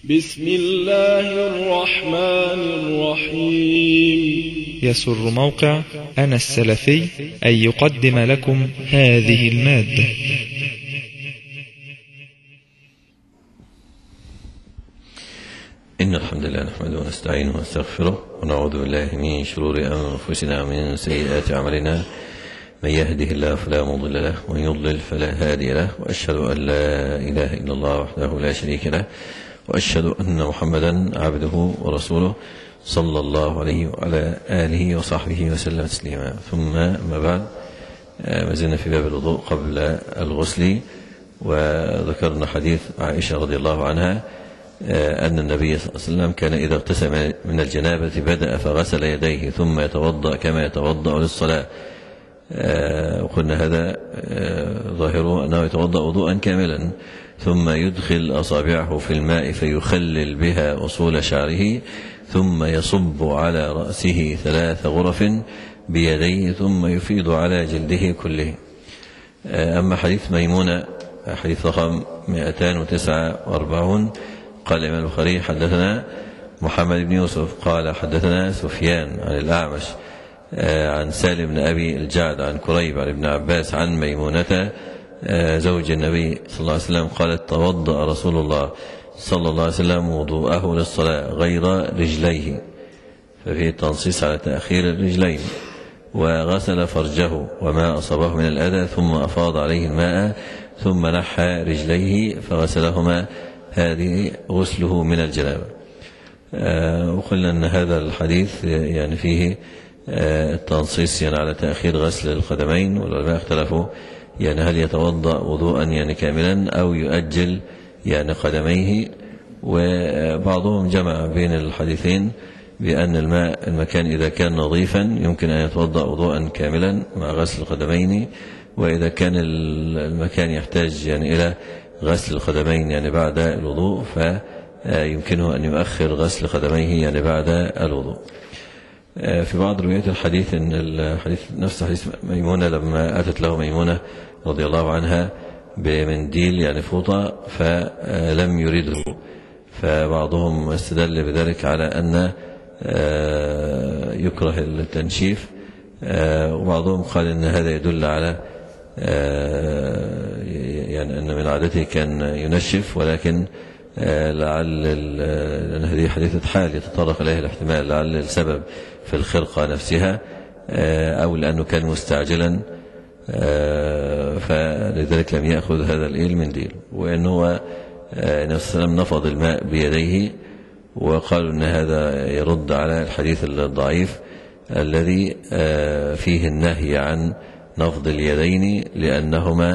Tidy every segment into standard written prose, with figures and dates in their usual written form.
بسم الله الرحمن الرحيم. يسر موقع أنا السلفي أن يقدم لكم هذه المادة. إن الحمد لله نحمده ونستعينه ونستغفره ونعوذ بالله من شرور أنفسنا ومن سيئات أعمالنا. من يهده الله فلا مضل له ومن يضلل فلا هادي له، وأشهد أن لا إله إلا الله وحده لا شريك له، وأشهد أن محمدا عبده ورسوله صلى الله عليه وعلى آله وصحبه وسلم تسليما. ثم ما بعد، ما زلنا في باب الوضوء قبل الغسل، وذكرنا حديث عائشة رضي الله عنها أن النبي صلى الله عليه وسلم كان إذا اغتسل من الجنابة بدأ فغسل يديه ثم يتوضأ كما يتوضأ للصلاة. وقلنا هذا ظاهره أنه يتوضأ وضوءا كاملا، ثم يدخل أصابعه في الماء فيخلل بها أصول شعره، ثم يصب على رأسه 3 غرف بيديه، ثم يفيض على جلده كله. أما حديث ميمونة حديث رقم 249، قال الإمام البخاري حدثنا محمد بن يوسف قال حدثنا سفيان عن الأعمش عن سالم بن أبي الجعد عن كريب عن ابن عباس عن ميمونة زوج النبي صلى الله عليه وسلم قالت: توضأ رسول الله صلى الله عليه وسلم وضوءه للصلاة غير رجليه، ففيه التنصيص على تأخير الرجلين، وغسل فرجه وما أصابه من الأذى، ثم أفاض عليه الماء، ثم نحى رجليه فغسلهما، هذه غسله من الجنابة. وقلنا أن هذا الحديث يعني فيه التنصيص يعني على تأخير غسل القدمين، والعلماء اختلفوا يعني هل يتوضأ وضوءا يعني كاملا أو يؤجل يعني قدميه. وبعضهم جمع بين الحديثين بأن المكان إذا كان نظيفا يمكن أن يتوضأ وضوءا كاملا مع غسل القدمين، وإذا كان المكان يحتاج يعني إلى غسل القدمين يعني بعد الوضوء فيمكنه أن يؤخر غسل قدميه يعني بعد الوضوء. في بعض روايات الحديث أن الحديث نفس حديث ميمونة لما أتت له ميمونة رضي الله عنها بمنديل يعني فوطة فلم يريده، فبعضهم استدل بذلك على أن يكره التنشيف، وبعضهم قال أن هذا يدل على يعني أن من عادته كان ينشف، ولكن لعل لأن هذه حديثة حال يتطرق إليه الاحتمال، لعل السبب في الخرقة نفسها أو لأنه كان مستعجلا فلذلك لم يأخذ هذا المنديل. وأنه النبي صلى الله عليه وسلم نفض الماء بيديه، وقالوا أن هذا يرد على الحديث الضعيف الذي فيه النهي عن نفض اليدين، لأن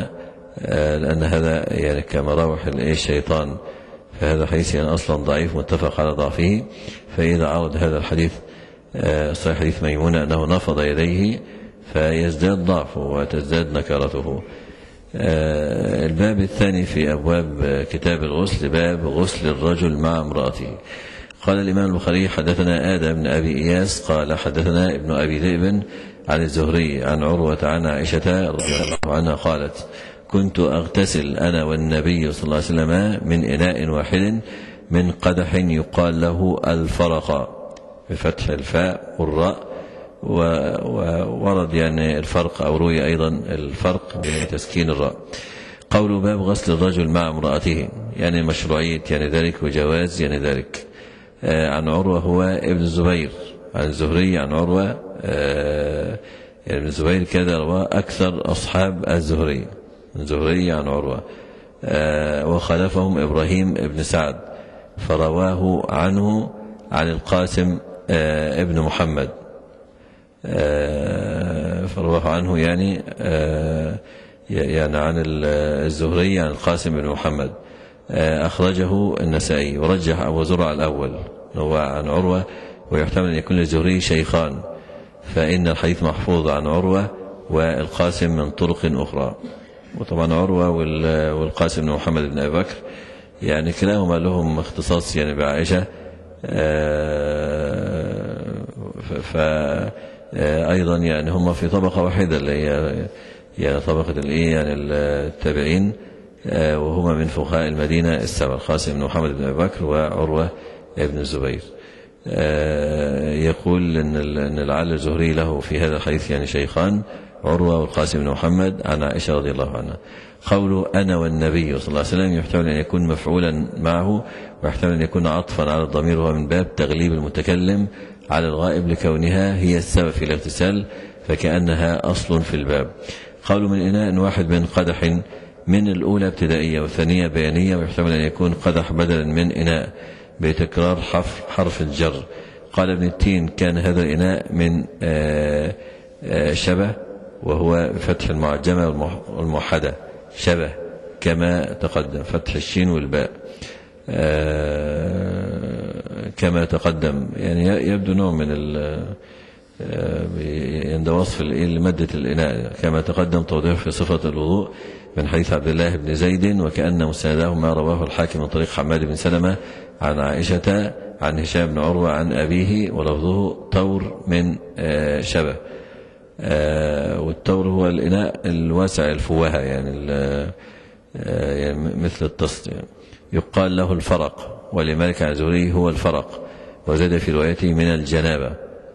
هذا يعني كمراوح الشيطان، فهذا حديث يعني أصلا ضعيف متفق على ضعفه. فإذا عرض هذا الحديث صحيح حديث ميمونة أنه نفض يديه فيزداد ضعفه وتزداد نكرته. الباب الثاني في أبواب كتاب الغسل باب غسل الرجل مع امرأته. قال الإمام البخاري حدثنا آدم بن أبي إياس قال حدثنا ابن أبي ذئب عن الزهري عن عروة عن عائشة رضي الله عنها قالت: كنت أغتسل أنا والنبي صلى الله عليه وسلم من إناء واحد من قدح يقال له الفرق بفتح الفاء والراء، وورد يعني الفرق أو روي أيضا الفرق بتسكين الراء. قول باب غسل الرجل مع امرأته يعني مشروعية يعني ذلك وجواز يعني ذلك. عن عروة هو ابن الزبير عن الزهري عن عروة، يعني ابن الزبير كذا رواه أكثر أصحاب الزهري عن عروة، وخلفهم إبراهيم ابن سعد فرواه عنه عن القاسم ابن محمد، فرواه عنه يعني عن الزهري عن القاسم بن محمد. أخرجه النسائي، ورجح أبو زرع الأول هو عن عروة، ويحتمل أن يكون للزهري شيخان، فإن الحديث محفوظ عن عروة والقاسم من طرق أخرى. وطبعا عروة والقاسم بن محمد بن أبي بكر يعني كلاهما لهم اختصاص يعني بعائشة، فأيضا يعني هم في طبقة واحدة اللي هي يعني طبقة يعني التابعين، وهما من فقهاء المدينة السبع، القاسم بن محمد بن أبي بكر وعروة بن الزبير. يقول إن لعل الزهري له في هذا الحديث يعني شيخان، عروة والقاسم بن محمد عن عائشة رضي الله عنها. قوله أنا والنبي صلى الله عليه وسلم يحتمل أن يكون مفعولا معه، ويحتمل أن يكون عطفا على الضمير، وهو من باب تغليب المتكلم على الغائب لكونها هي السبب في الاغتسال، فكأنها أصل في الباب. قالوا من إناء واحد من قدح، من الأولى ابتدائية والثانية بيانية، ويحتمل أن يكون قدح بدلا من إناء بتكرار حرف الجر. قال ابن التين كان هذا الإناء من شبه، وهو فتح المعجمة والموحدة شبه كما تقدم، فتح الشين والباء كما تقدم. يعني يبدو نوع من عند وصف لمادة الإناء كما تقدم توضيح في صفة الوضوء من حديث عبد الله بن زيد، وكأن مسنده ما رواه الحاكم من طريق حماد بن سلمة عن عائشة عن هشام بن عروة عن أبيه، ولفظه تور من شبه. والتور هو الإناء الواسع الفوهة، يعني مثل الطست، يعني يقال له الفرق، ولمالك عن الزهري هو الفرق، وزاد في روايته من الجنابة.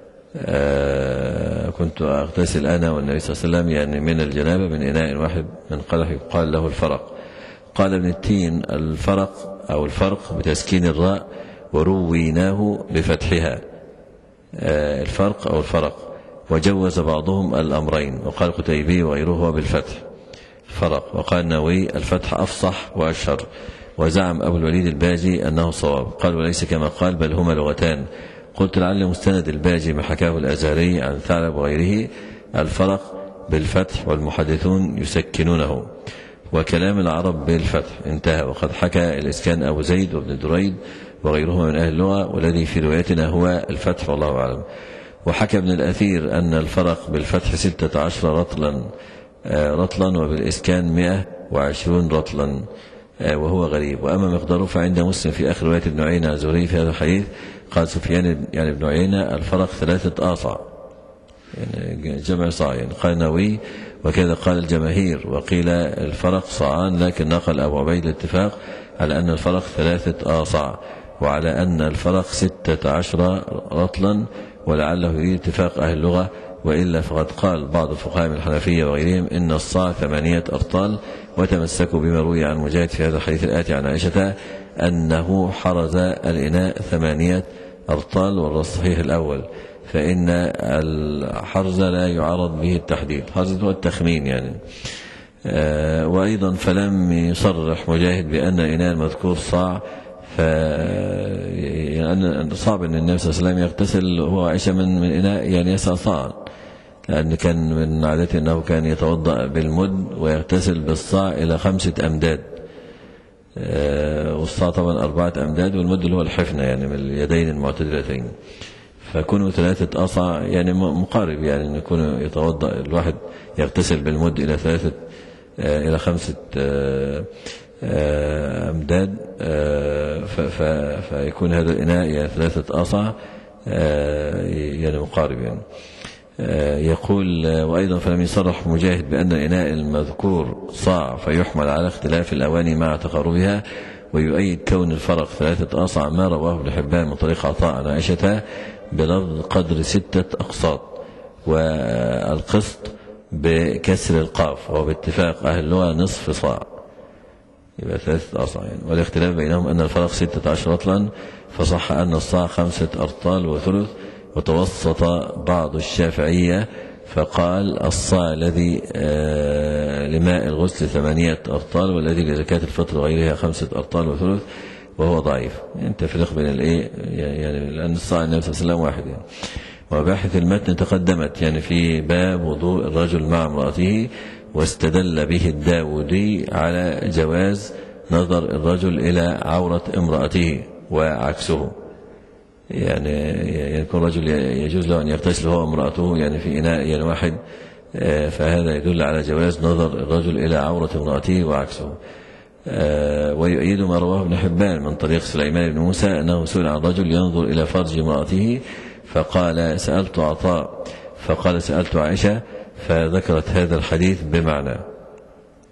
كنت أغتسل أنا والنبي صلى الله عليه وسلم، يعني من الجنابة من إناء واحد من قدح يقال له الفرق. قال ابن التين الفرق أو الفرق بتسكين الراء، ورويناه بفتحها، الفرق أو الفرق. وجوز بعضهم الأمرين، وقال قتيبي وغيره بالفتح فرق، وقال النووي الفتح أفصح وأشهر، وزعم أبو الوليد الباجي أنه صواب. قال وليس كما قال، بل هما لغتان. قلت لعل مستند الباجي ما حكاه الأزهري عن ثعلب وغيره الفرق بالفتح، والمحدثون يسكنونه، وكلام العرب بالفتح انتهى. وقد حكى الإسكان أبو زيد وابن دريد وغيرهما من أهل اللغة، والذي في روايتنا هو الفتح والله أعلم. وحكى ابن الأثير أن الفرق بالفتح 16 رطلا، وبالإسكان 120 رطلا، وهو غريب. وأما مقداره فعند مسلم في آخر رواية ابن عيينة عن زهري في هذا الحديث قال سفيان يعني ابن عيينة الفرق 3 آصع، يعني جمع صاع، يعني قال النووي وكذا قال الجماهير، وقيل الفرق صاعان، لكن نقل أبو عبيد الاتفاق على أن الفرق 3 آصع، وعلى أن الفرق 16 رطلا، ولعله يريد اتفاق أهل اللغة، وإلا فقد قال بعض الفقهاء من الحنفية وغيرهم إن الصاع 8 أرطال، وتمسكوا بما روي عن مجاهد في هذا الحديث الآتي عن عائشة أنه حرز الإناء 8 أرطال، والصحيح الأول، فإن الحرز لا يعارض به التحديد، حرز هو التخمين يعني. وأيضا فلم يصرح مجاهد بأن الإناء المذكور صاع، يعني صعب أن النبي صلى الله عليه وسلم يغتسل هو عائشة من إناء يعني يسع صاعا، لأن كان من عادته أنه كان يتوضأ بالمد ويغتسل بالصاع إلى 5 أمداد، والصاع طبعا 4 أمداد، والمد اللي هو الحفنة يعني من اليدين المعتدلتين، فكونوا 3 أصع يعني مقارب، يعني أن يكون يتوضأ الواحد يغتسل بالمد إلى 5 أمداد، فيكون هذا الإناء يعني 3 أصع يعني مقارب يعني. يقول وأيضا فلم يصرح مجاهد بأن الإناء المذكور صاع، فيحمل على اختلاف الأواني مع تقاربها، ويؤيد كون الفرق 3 أصع ما رواه ابن حبان من طريق عطاء عن عائشة بلفظ قدر 6 أقساط، والقسط بكسر القاف، وباتفاق أهل اللغة نصف صاع، يبقى 3 أصع يعني. والاختلاف بينهم أن الفرق 16 رطلا، فصح أن الصاع 5 أرطال وثلث. وتوسط بعض الشافعية فقال الصاع الذي لماء الغسل 8 أرطال، والذي لزكاة الفطر وغيرها 5 أرطال وثلث، وهو ضعيف. انت فرق بين الايه يعني، لأن الصاع النبي صلى الله عليه وسلم واحد يعني. وباحث المتن تقدمت يعني في باب وضوء الرجل مع امرأته، واستدل به الداودي على جواز نظر الرجل إلى عورة امرأته وعكسه، يعني يكون رجل يجوز له أن يغتسل هو امرأته يعني في إناء يعني واحد، فهذا يدل على جواز نظر الرجل إلى عورة امرأته وعكسه. ويؤيد ما رواه ابن حبان من طريق سليمان بن موسى أنه سئل عن رجل ينظر إلى فرج امرأته، فقال سألت عطاء، فقال سألت عائشة، فذكرت هذا الحديث بمعنى.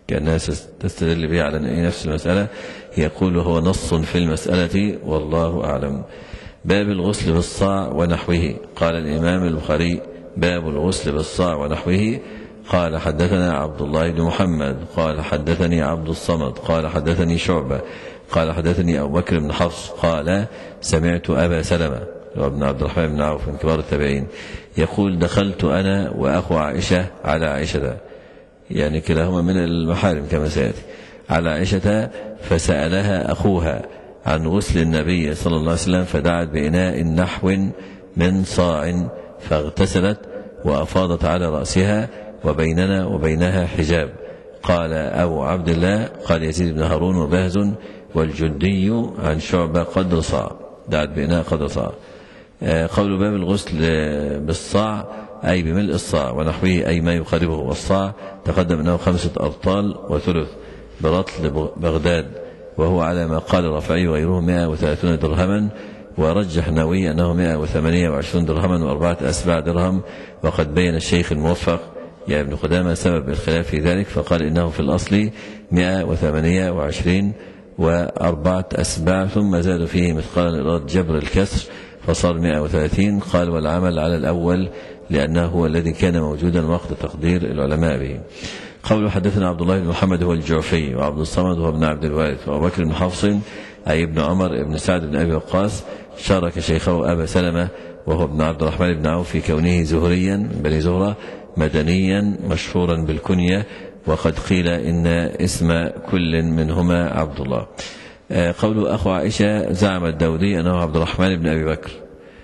كالناس تستدل به على نفس المسألة، يقول هو نص في المسألة والله أعلم. باب الغسل بالصاع ونحوه. قال الإمام البخاري: باب الغسل بالصاع ونحوه. قال حدثنا عبد الله بن محمد قال حدثني عبد الصمد قال حدثني شعبة قال حدثني أبو بكر بن حفص قال سمعت أبا سلمة وابن عبد الرحمن بن عوف من كبار التابعين يقول: دخلت أنا وأخو عائشة على عائشة، يعني كلاهما من المحارم كما سيأتي، على عائشة، فسألها أخوها عن غسل النبي صلى الله عليه وسلم، فدعت بإناء نحو من صاع فاغتسلت وأفاضت على رأسها وبيننا وبينها حجاب. قال أبو عبد الله: قال يزيد بن هارون وبهز والجدي عن شعبة قدر صاع، دعت بإناء قدر صاع. قول باب الغسل بالصاع أي بملء الصاع ونحوه أي ما يقاربه، والصاع تقدم أنه 5 أرطال وثلث برطل بغداد، وهو على ما قال الرافعي وغيره 130 درهما، ورجح النووي أنه 128 درهما و4 أسباع درهم. وقد بين الشيخ الموفق يا ابن قدامة سبب الخلاف في ذلك، فقال إنه في الأصل 128 و4 أسباع، ثم زاد فيه مثقالا إراد جبر الكسر فصار 130. قال: والعمل على الأول لأنه هو الذي كان موجودا وقت تقدير العلماء به. قوله حدثنا عبد الله بن محمد هو الجعفي، وعبد الصمد هو ابن عبد الوارث، وأبو بكر بن حفص أي ابن عمر ابن سعد بن أبي وقاص شارك شيخه أبا سلمة وهو ابن عبد الرحمن بن عوف في كونه زهريا من بني زهرة مدنيا مشهورا بالكنية، وقد قيل إن اسم كل منهما عبد الله. قوله أخو عائشة زعم الداودي أنه عبد الرحمن بن أبي بكر،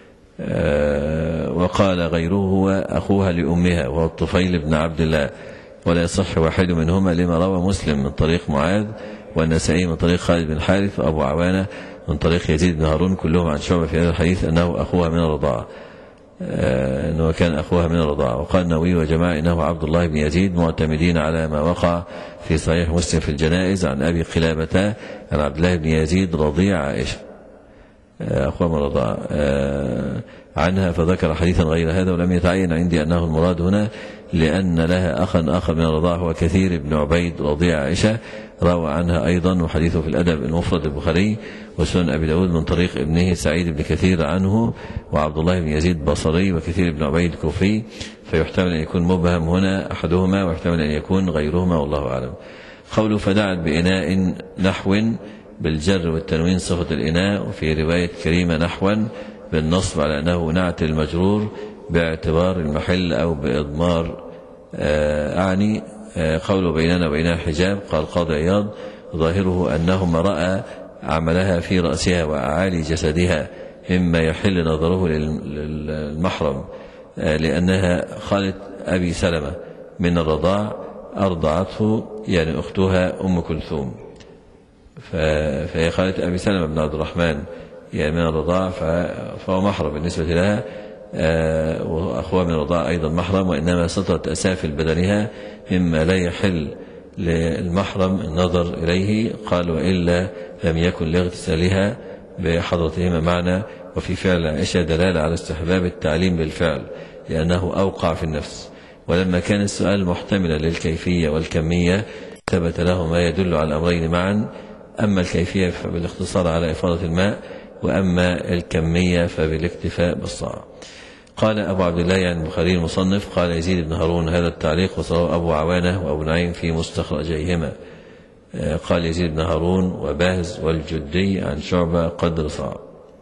وقال غيره هو أخوها لأمها وهو الطفيل بن عبد الله، ولا يصح واحد منهما لما روى مسلم من طريق معاذ والنسائي من طريق خالد بن حارث وأبو عوانة من طريق يزيد بن هارون كلهم عن شعبة في هذا الحديث أنه أخوها من الرضاعة، أنه كان أخوها من الرضاعة. وقال النووي وجماعة إنه عبد الله بن يزيد، معتمدين على ما وقع في صحيح مسلم في الجنائز عن أبي قلابة عن عبد الله بن يزيد رضيع عائشة أخوها من الرضاعة عنها، فذكر حديثا غير هذا، ولم يتعين عندي أنه المراد هنا، لأن لها أخا آخر من الرضاعة هو كثير بن عبيد رضيع عائشة روى عنها أيضا، وحديثه في الأدب المفرد البخاري وسنن أبي داود من طريق ابنه سعيد بن كثير عنه، وعبد الله بن يزيد بصري وكثير بن عبيد كوفي، فيحتمل أن يكون مبهم هنا أحدهما ويحتمل أن يكون غيرهما والله أعلم. قوله فدعت بإناء نحو بالجر والتنوين صفة الإناء، وفي رواية كريمة نحوا بالنصب على أنه نعت المجرور باعتبار المحل أو بإضمار أعني. قوله بيننا وبينها حجاب، قال قاضي عياض ظاهره أنهما رأى عملها في رأسها وأعالي جسدها مما يحل نظره للمحرم، لأنها خالة أبي سلمة من الرضاع أرضعته، يعني أختها أم كلثوم، فهي خالة أبي سلمة بن عبد الرحمن يعني من الرضاع، فهو محرم بالنسبة لها، وأخوها من الرضاع أيضا محرم، وإنما سترت أسافل بدنها مما لا يحل للمحرم النظر إليه. قال: وإلا لم يكن لاغتسالها بحضرتهما معنى. وفي فعل عائشة دلالة على استحباب التعليم بالفعل لأنه أوقع في النفس، ولما كان السؤال محتملا للكيفية والكمية ثبت له ما يدل على الأمرين معا، أما الكيفية فبالاختصار على إفاضة الماء، وأما الكمية فبالاكتفاء بالصاع. قال أبو عبد الله يعني البخاري المصنف: قال يزيد بن هارون هذا التعليق وصله أبو عوانة وأبو نعيم في مستخرجيهما. قال يزيد بن هارون وباهز والجدي عن شعبة قدر صاع.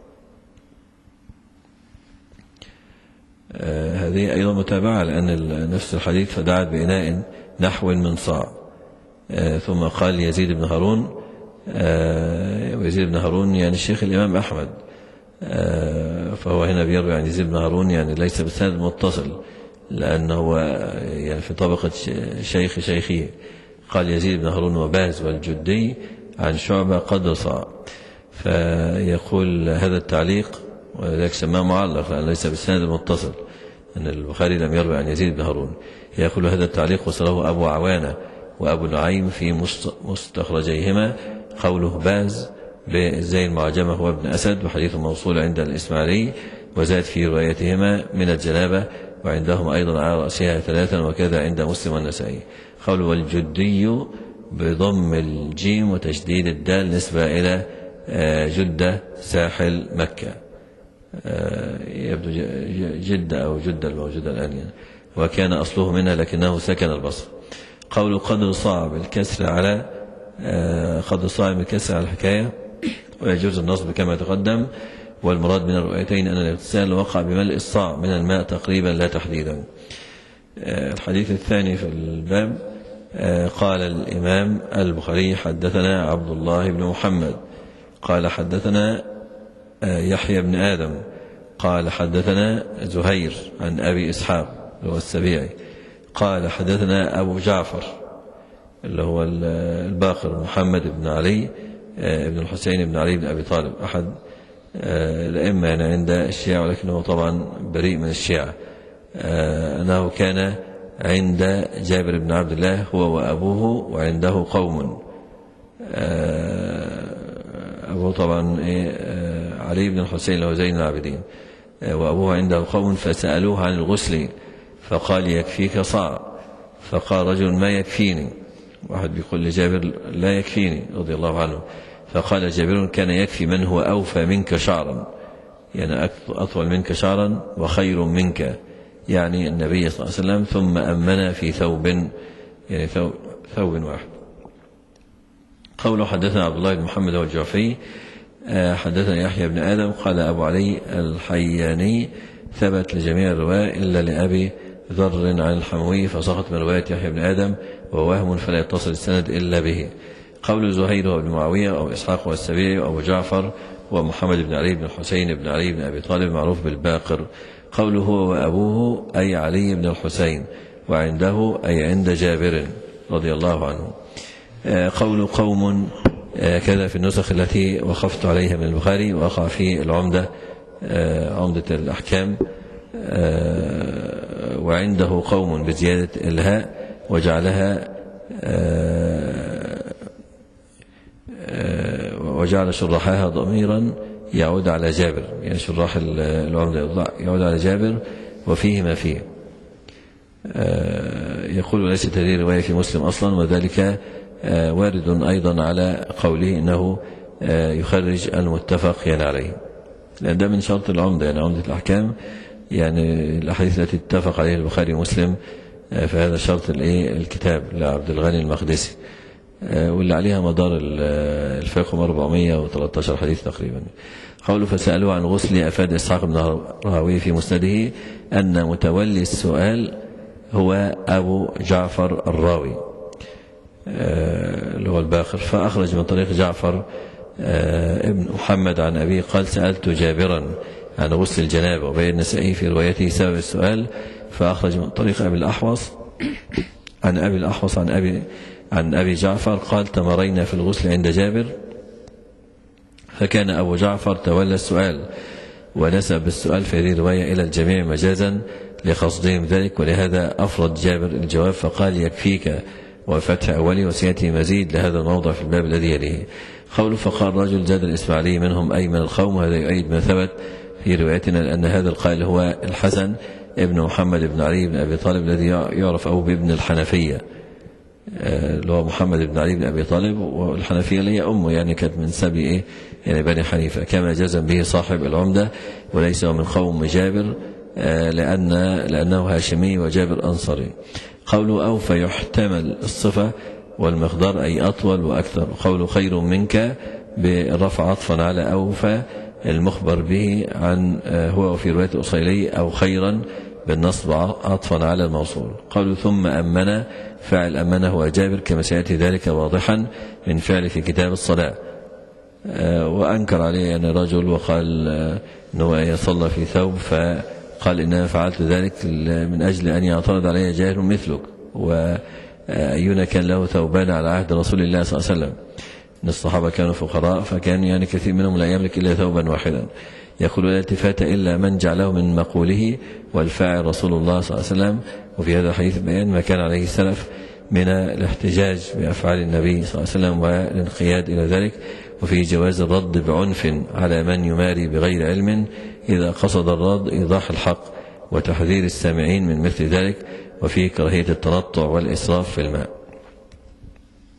هذه أيضا متابعة لأن نفس الحديث فدعت بإناء نحو من صاع. ثم قال يزيد بن هارون، ويزيد بن هارون يعني الشيخ الإمام أحمد، فهو هنا بيروي عن يزيد بن هارون يعني ليس بالسند متصل، لأنه يعني في طبقة شيخ شيخه. قال يزيد بن هارون وباز والجدي عن شعبة قدر صاع، فيقول هذا التعليق ولذلك سماه معلق لأن ليس بالسند المتصل، أن البخاري لم يروي عن يزيد بن هارون. يقول هذا التعليق وصله أبو عوانة وأبو نعيم في مستخرجيهما. قوله باز بزي المعجمة هو ابن أسد، وحديث موصول عند الإسماعيلي، وزاد في روايتهما من الجنابة، وعندهم أيضا على رأسها 3، وكذا عند مسلم والنسائي. قوله والجدي بضم الجيم وتشديد الدال نسبة إلى جدة ساحل مكة، يبدو جدة أو جدة الموجودة الآن يعني. وكان أصله منها لكنه سكن البصر. قول قدر صعب الكسر على قدر صعب الكسر على الحكاية، ويجوز النصب كما تقدم. والمراد من الرؤيتين أن الاغتسال وقع بملء الصاع من الماء تقريبا لا تحديدا. الحديث الثاني في الباب قال الإمام البخاري حدثنا عبد الله بن محمد قال حدثنا يحيى بن آدم قال حدثنا زهير عن أبي إسحاق اللي هو السبيعي قال حدثنا أبو جعفر اللي هو الباقر محمد بن علي بن الحسين بن علي بن أبي طالب أحد الأئمة يعني عند الشيعة، ولكنه طبعا بريء من الشيعة. أنه كان عند جابر بن عبد الله هو وأبوه وعنده قوم. أبوه طبعا علي بن الحسين اللي هو زين العابدين، وأبوه عنده قوم فسألوه عن الغسل فقال يكفيك صاع. فقال رجل ما يكفيني، واحد بيقول لجابر لا يكفيني رضي الله عنه. فقال جابر كان يكفي من هو أوفى منك شعرا، يعني أطول منك شعرا وخير منك، يعني النبي صلى الله عليه وسلم. ثم أمنا في ثوب، يعني ثوب واحد. قوله حدثنا عبد الله بن محمد والجعفي حدثنا يحيى بن آدم قال أبو علي الحياني ثبت لجميع الرواة إلا لأبي ذر عن الحموي فسقط من رواية يحيى بن آدم ووهم فلا يتصل السند إلا به. قول زهير وابن معاوية أو إسحاق والسبيعي وأبو جعفر ومحمد بن علي بن الحسين بن علي بن أبي طالب معروف بالباقر. قوله هو وأبوه أي علي بن الحسين، وعنده أي عند جابر رضي الله عنه. قول قوم كذا في النسخ التي وقفت عليها من البخاري، وقع في العمدة عمدة الأحكام وعنده قوم بزيادة الهاء وجعلها وجعل شرحها ضميرا يعود على جابر، يعني شراح العمدة يعود على جابر وفيه ما فيه. يقول ليست هذه رواية في مسلم أصلا، وذلك وارد أيضا على قوله إنه يخرج المتفق يعني عليه، لأن ده من شرط العمدة، يعني عمدة الأحكام يعني الأحاديث التي اتفق عليها البخاري ومسلم، فهذا شرط الكتاب لعبد الغني المقدسي، واللي عليها مدار الفقه 413 حديث تقريبا. قوله فسألوه عن غسل أفاد إسحاق بن راهويه في مسنده أن متولي السؤال هو أبو جعفر الراوي اللي هو الباقر، فأخرج من طريق جعفر ابن محمد عن أبيه قال سألت جابرا عن غسل الجنابة، وبين النسائي في روايته سبب السؤال، فأخرج من طريق أبي الأحوص عن أبي جعفر قال تمرينا في الغسل عند جابر، فكان أبو جعفر تولى السؤال، ونسب السؤال في هذه الرواية إلى الجميع مجازا لقصدهم ذلك، ولهذا أفرد جابر الجواب فقال يكفيك وفتح أولي، وسيأتي مزيد لهذا الموضع في الباب الذي يليه. قوله فقال رجل زاد الإسماعيلي منهم أي من القوم، وهذا يؤيد ما ثبت في روايتنا لأن هذا القائل هو الحسن ابن محمد بن علي بن أبي طالب الذي يعرف أبوه بابن الحنفية، اللي هو محمد بن علي بن أبي طالب، والحنفية اللي هي أمه يعني كانت من سبي يعني بني حنيفة، كما جزم به صاحب العمدة، وليس من قوم جابر لأنه هاشمي وجابر أنصري. قوله أوفى يحتمل الصفة والمقدار أي أطول وأكثر. قوله خير منك برفع عطفا على أوفى المخبر به عن هو في رواية الأصيلي أو خيرا بالنصب عطفا على الموصول. قوله ثم أمنا فاعل أمنه هو جابر كما سيأتي ذلك واضحا من فعل في كتاب الصلاة. وأنكر عليه أن رجل وقال أنه يصلى في ثوب، فقال إنما فعلت ذلك من أجل أن يعترض علي جاهل مثلك، وأينا كان له ثوبان على عهد رسول الله صلى الله عليه وسلم، إن الصحابة كانوا فقراء فكان يعني كثير منهم لا يملك إلا ثوبا واحدا. يقول لا التفات إلا من جعله من مقوله والفاعل رسول الله صلى الله عليه وسلم. وفي هذا الحديث بيان ما كان عليه السلف من الاحتجاج بأفعال النبي صلى الله عليه وسلم والانقياد إلى ذلك، وفي جواز الرد بعنف على من يماري بغير علم إذا قصد الرد إيضاح الحق وتحذير السامعين من مثل ذلك، وفي كراهية التنطع والإسراف في الماء.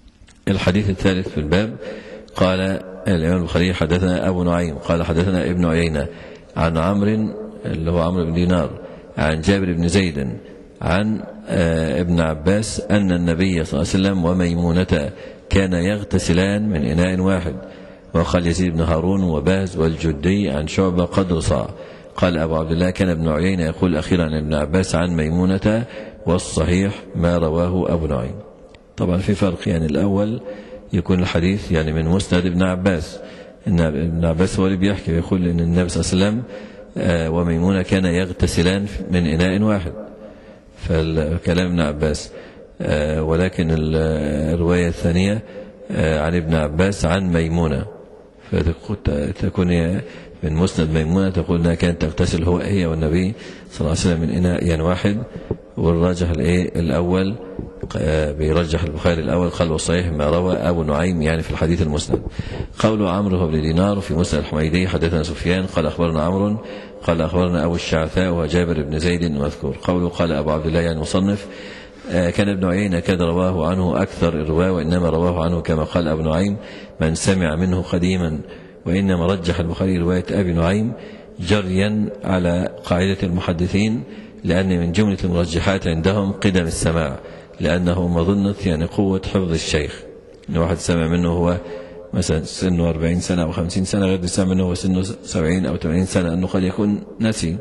الحديث الثالث في الباب. قال الإمام البخاري حدثنا أبو نعيم قال حدثنا ابن عيينة عن عمرو اللي هو عمرو بن دينار عن جابر بن زيد عن ابن عباس أن النبي صلى الله عليه وسلم وميمونة كان يغتسلان من إناء واحد. وقال يزيد بن هارون وباز والجدي عن شعبة قدر صاع. قال أبو عبد الله كان ابن عيينة يقول أخيرا عن ابن عباس عن ميمونة، والصحيح ما رواه أبو نعيم. طبعا في فرق، يعني الأول يكون الحديث يعني من مسند ابن عباس، إن ابن عباس هو اللي بيحكي يقول إن النبي صلى الله عليه وسلم وميمونة كان يغتسلان من إناء واحد، فالكلام ابن عباس. ولكن الرواية الثانية عن ابن عباس عن ميمونة، فتكون من مسند ميمونة تقول أنها كانت تغتسل هي والنبي صلى الله عليه وسلم من إناء واحد. والراجح الأول بيرجح البخاري الأول قال والصحيح ما روى أبو نعيم يعني في الحديث المسند. قول عمرو بن دينار في مسند الحميدي حدثنا سفيان قال أخبرنا عمرو قال أخبرنا أبو الشعثاء وجابر بن زيد المذكور. قوله قال أبو عبد الله يعني مصنف كان ابن عيينة كاد رواه عنه أكثر الرواة، وإنما رواه عنه كما قال أبو نعيم من سمع منه قديما. وإنما رجح البخاري رواية أبي نعيم جريا على قاعدة المحدثين، لأن من جملة المرجحات عندهم قدم السماع، لأنه مظنة يعني قوة حفظ الشيخ. إن واحد سمع منه هو مثلا سنه 40 سنة أو 50 سنة، غير سمع منه هو سنه 70 أو 80 سنة، أنه قد يكون نسي.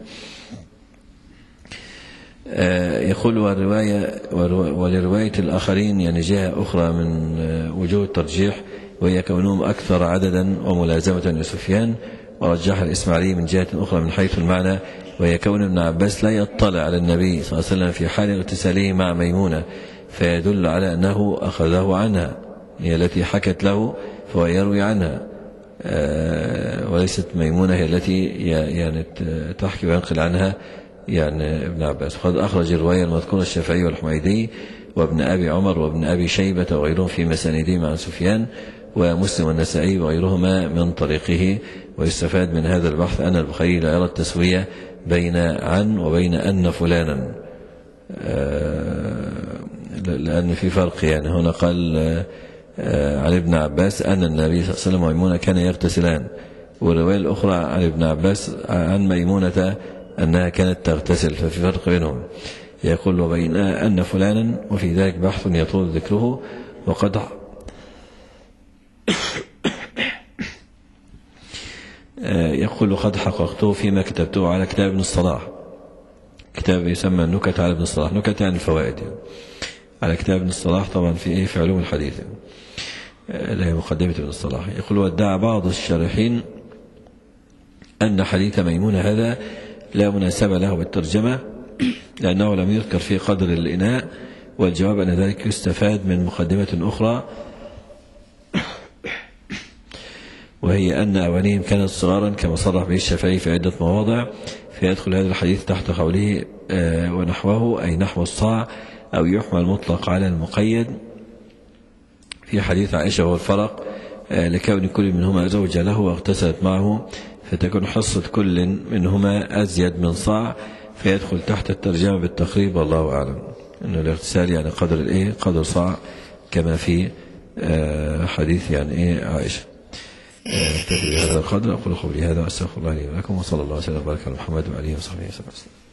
يقول ولرواية الآخرين يعني جهة أخرى من وجوه الترجيح، وهي كونهم أكثر عددا وملازمة لسفيان. ورجح الإسماعيلي من جهة أخرى من حيث المعنى، وهي كون ابن عباس لا يطلع على النبي صلى الله عليه وسلم في حال اغتساله مع ميمونة، فيدل على أنه أخذه عنها، هي التي حكت له فهو يروي عنها، وليست ميمونة هي التي يعني تحكي وينقل عنها يعني ابن عباس. وقد أخرج الرواية المذكورة الشافعي والحميدي وابن أبي عمر وابن أبي شيبة وغيرهم في مساندهم عن سفيان، ومسلم والنسائي وغيرهما من طريقه. ويستفاد من هذا البحث أن البخاري لا يرى التسوية بين عن وبين أن فلانا، لأن في فرق. يعني هنا قال عن ابن عباس أن النبي صلى الله عليه وسلم وميمونة كان يغتسلان، والرواية الأخرى عن ابن عباس عن ميمونة أنها كانت تغتسل، ففي فرق بينهم. يقول وبين أن فلانا، وفي ذلك بحث يطول ذكره. وقد يقول قد حققته فيما كتبته على كتاب ابن الصلاح، كتاب يسمى النكت على ابن الصلاح، نكت يعني الفوائد يعني. على كتاب ابن الصلاح طبعا في علوم الحديث اللي هي مقدمة ابن الصلاح. يقول وادعى بعض الشارحين أن حديث ميمونة هذا لا مناسبة له بالترجمة، لأنه لم يذكر في قدر الإناء. والجواب أن ذلك يستفاد من مقدمة أخرى، وهي أن أوانيهم كانت صغارا كما صرح به الشافعي في عدة مواضع. فيدخل هذا الحديث تحت قوله ونحوه أي نحو الصاع، أو يحمل المطلق على المقيد في حديث عائشة والفرق لكون كل منهما زوجة له واغتسلت معه، فتكون حصة كل منهما أزيد من صاع، فيدخل تحت الترجمة بالتقريب. والله أعلم أنه الاغتسال يعني قدر قدر صاع كما في حديث يعني عائشة. تكفي بهذا القدر. أقول قولي هذا وأستغفر الله لي ولكم، وصلى الله وسلم وبارك على محمد وعلى آله وصحبه وسلم.